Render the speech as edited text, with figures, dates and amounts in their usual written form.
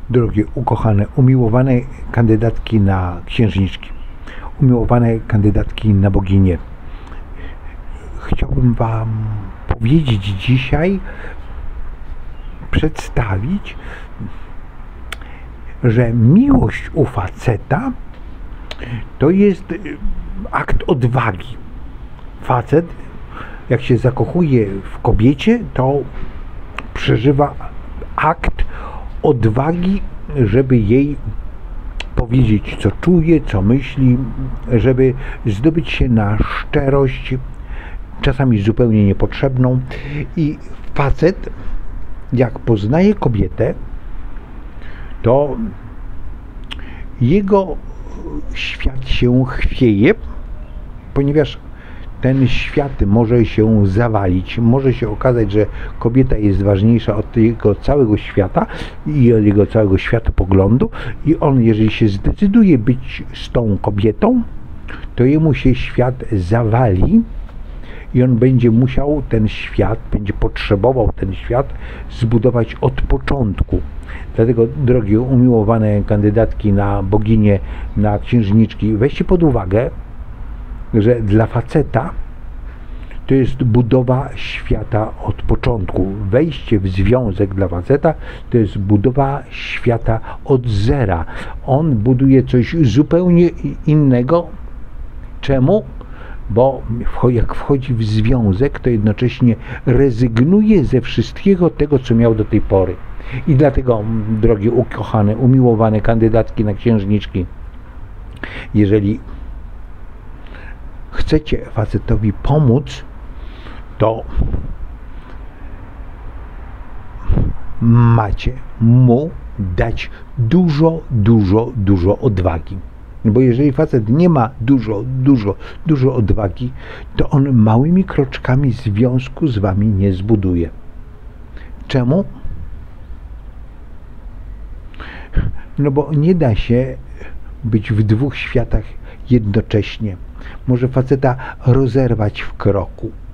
Drogie, ukochane, umiłowane kandydatki na księżniczki, umiłowane kandydatki na boginie, chciałbym Wam powiedzieć dzisiaj, przedstawić, że miłość u faceta to jest akt odwagi. Facet, jak się zakochuje w kobiecie, to przeżywa akt odwagi, żeby jej powiedzieć, co czuje, co myśli, żeby zdobyć się na szczerość, czasami zupełnie niepotrzebną. I facet, jak poznaje kobietę, to jego świat się chwieje, ponieważ ten świat może się zawalić, może się okazać, że kobieta jest ważniejsza od jego całego świata i od jego całego światopoglądu i on, jeżeli się zdecyduje być z tą kobietą, to jemu się świat zawali i on będzie musiał ten świat, będzie potrzebował ten świat zbudować od początku. Dlatego, drogie, umiłowane kandydatki na boginie, na księżniczki, weźcie pod uwagę, że dla faceta to jest budowa świata od początku. Wejście w związek dla faceta to jest budowa świata od zera. On buduje coś zupełnie innego. Czemu? Bo jak wchodzi w związek, to jednocześnie rezygnuje ze wszystkiego tego, co miał do tej pory. I dlatego, drogie, ukochane, umiłowane kandydatki na księżniczki, jeżeli chcecie facetowi pomóc, to macie mu dać dużo odwagi. Bo jeżeli facet nie ma dużo odwagi, to on małymi kroczkami związku z wami nie zbuduje. Czemu? No bo nie da się być w dwóch światach jednocześnie. Może faceta rozerwać w kroku.